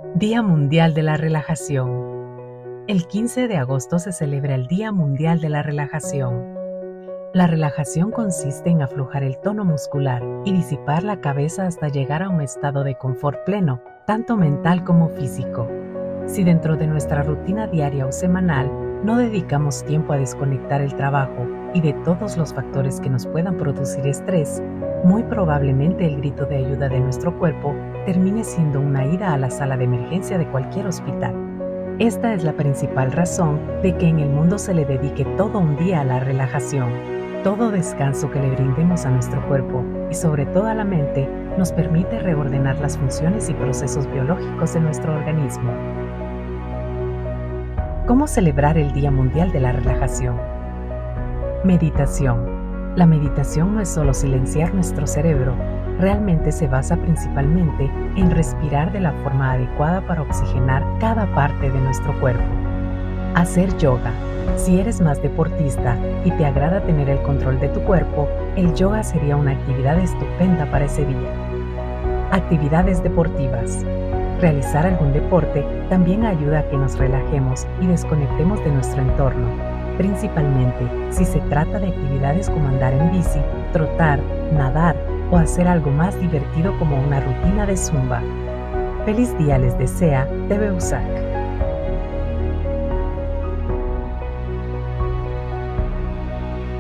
Día Mundial de la Relajación. El 15 de agosto se celebra el Día Mundial de la Relajación. La relajación consiste en aflojar el tono muscular y disipar la cabeza hasta llegar a un estado de confort pleno, tanto mental como físico. Si dentro de nuestra rutina diaria o semanal no dedicamos tiempo a desconectar el trabajo y de todos los factores que nos puedan producir estrés, muy probablemente el grito de ayuda de nuestro cuerpo termine siendo una ida a la sala de emergencia de cualquier hospital. Esta es la principal razón de que en el mundo se le dedique todo un día a la relajación. Todo descanso que le brindemos a nuestro cuerpo y sobre todo a la mente nos permite reordenar las funciones y procesos biológicos de nuestro organismo. ¿Cómo celebrar el Día Mundial de la Relajación? Meditación. La meditación no es solo silenciar nuestro cerebro, realmente se basa principalmente en respirar de la forma adecuada para oxigenar cada parte de nuestro cuerpo. Hacer yoga. Si eres más deportista y te agrada tener el control de tu cuerpo, el yoga sería una actividad estupenda para ese día. Actividades deportivas. Realizar algún deporte también ayuda a que nos relajemos y desconectemos de nuestro entorno, principalmente si se trata de actividades como andar en bici, trotar, nadar o hacer algo más divertido como una rutina de zumba. Feliz día les desea TV USAC.